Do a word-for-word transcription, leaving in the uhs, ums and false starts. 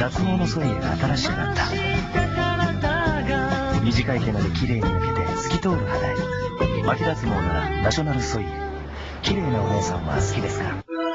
脱毛のソイヤが新しくなった。短い毛まで綺麗に抜けて透き通る肌へ。巻き脱毛ならナショナルソイヤ。綺麗なお姉さんは好きですか？